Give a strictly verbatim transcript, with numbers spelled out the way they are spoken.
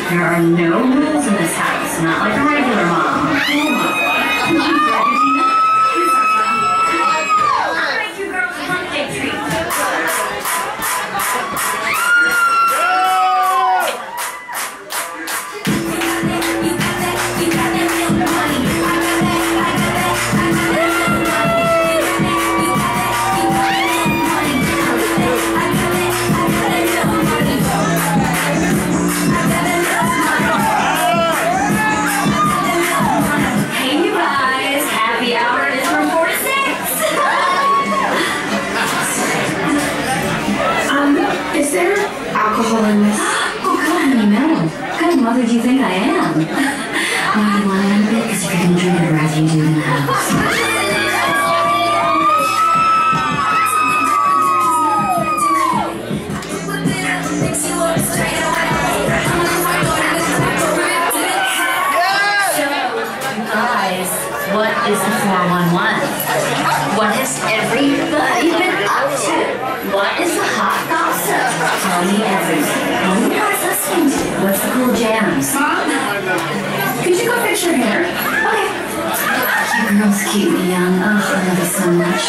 There are no rules in this house, not like a regular mom. Alright, you girls, birthday treat. Alcohol in this. Oh, God, honey, no. What kind of mother do you think I am? Well, you want it a bit because if you're going to drink it, rather you do in the house. So, you guys, what is the four one one? What has everybody been up to? What is the hot gossip? Tell me everything. What are you guys listening to? What's the cool jams? Mom? Could you go fix your hair? Okay. You girls keep me young. Oh, I love you so much.